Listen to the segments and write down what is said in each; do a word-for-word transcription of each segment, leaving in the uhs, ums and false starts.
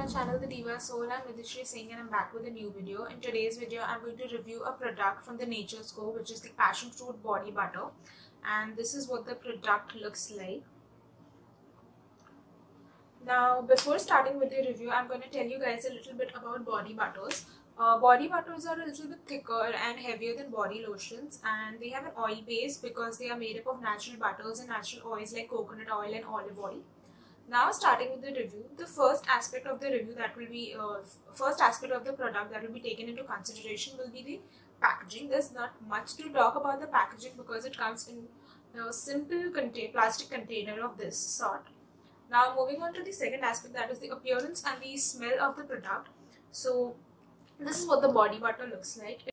my channel The Diva Soul. I'm Vidishri Singh and I'm back with a new video. In today's video, I'm going to review a product from the Nature's Co, which is the Passion Fruit Body Butter. And this is what the product looks like. Now, before starting with the review, I'm going to tell you guys a little bit about body butters. Uh, body butters are a little bit thicker and heavier than body lotions, and they have an oil base because they are made up of natural butters and natural oils like coconut oil and olive oil. Now, starting with the review, the first aspect of the review that will be, uh, first aspect of the product that will be taken into consideration will be the packaging. There's not much to talk about the packaging because it comes in a simple contain plastic container of this sort. Now, moving on to the second aspect, that is the appearance and the smell of the product. So, this is what the body butter looks like.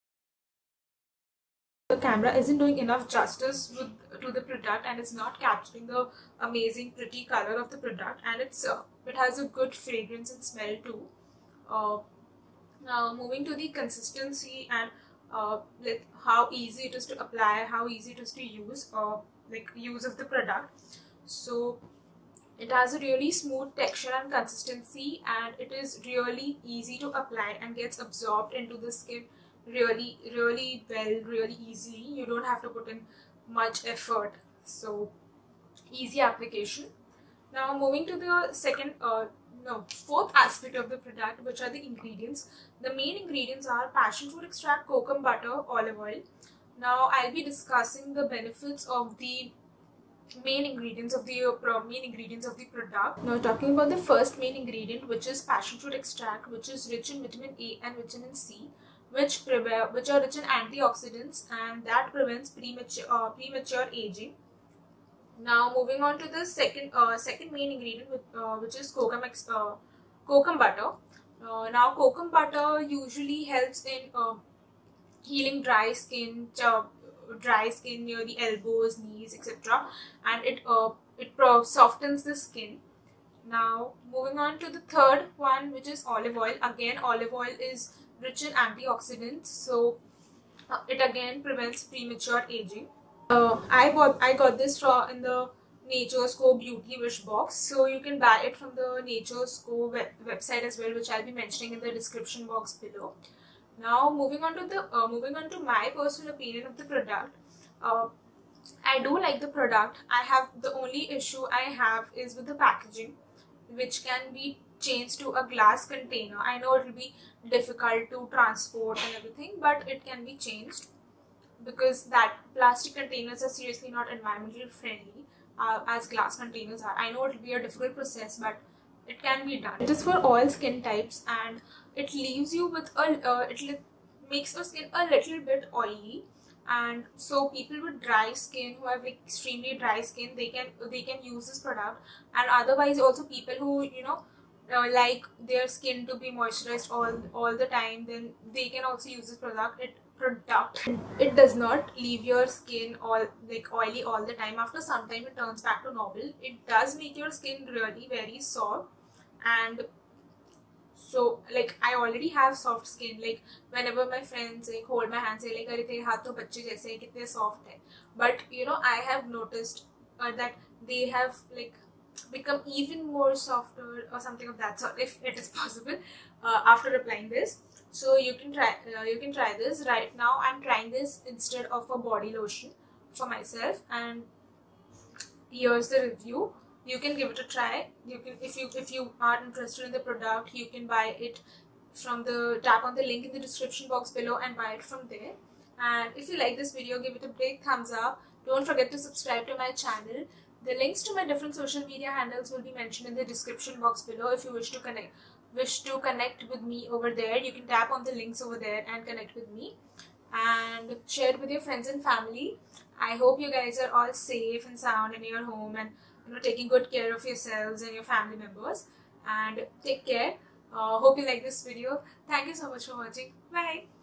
The camera isn't doing enough justice with, to the product, and it's not capturing the amazing pretty color of the product, and it's uh, it has a good fragrance and smell too. Uh, now moving to the consistency and uh, like how easy it is to apply, how easy it is to use, uh, like use of the product. So it has a really smooth texture and consistency, and it is really easy to apply and gets absorbed into the skin really really well, really easily. You don't have to put in much effort, so easy application. Now moving to the second uh, no fourth aspect of the product, which are the ingredients. The main ingredients are passion fruit extract, coconut butter, olive oil. Now I'll be discussing the benefits of the main ingredients of the uh, main ingredients of the product. Now talking about the first main ingredient, which is passion fruit extract, which is rich in vitamin A and vitamin C, which prevent which are rich in antioxidants, and that prevents premature uh, premature aging. Now moving on to the second uh, second main ingredient, with, uh, which is coconut uh, coconut butter. Uh, now coconut butter usually helps in uh, healing dry skin, uh, dry skin near the elbows, knees, et cetera, and it uh, it uh, softens the skin. Now moving on to the third one, which is olive oil. Again, olive oil is rich in antioxidants, so uh, it again prevents premature aging. Uh, I bought I got this from in the Nature's Co Beauty Wish box, so you can buy it from the Nature's Co web website as well, which I'll be mentioning in the description box below. Now moving on to the uh, moving on to my personal opinion of the product. Uh, I do like the product. I have the only issue I have is with the packaging, which can be changed to a glass container. I know it will be difficult to transport and everything, but it can be changed because that plastic containers are seriously not environmental friendly uh, as glass containers are. I know it will be a difficult process, but it can be done. It is for all skin types, and it leaves you with a uh, it makes your skin a little bit oily, and so people with dry skin, who have like extremely dry skin, they can they can use this product. And otherwise also people who you know uh, like their skin to be moisturized all all the time, then they can also use this product. It product it does not leave your skin all like oily all the time. After some time it turns back to normal. It does make your skin really very soft, and so like I already have soft skin. Like whenever my friends like hold my hand, say like अरे तेरे हाथ तो बच्चे जैसे हैं, कितने soft है. But you know I have noticed uh, that they have like become even more softer or something of that sort, if it is possible, uh, after applying this. So you can try uh, you can try this. Right now I'm trying this instead of a body lotion for myself, and here's the review. You can give it a try. You can, if you if you are interested in the product, you can buy it from the tap on the link in the description box below and buy it from there. And if you like this video, give it a big thumbs up. Don't forget to subscribe to my channel. The links to my different social media handles will be mentioned in the description box below. If you wish to connect wish to connect with me over there, you can tap on the links over there and connect with me, and share it with your friends and family. I hope you guys are all safe and sound in your home, and you know taking good care of yourselves and your family members. And take care. Uh, hope you like this video. Thank you so much for watching. Bye.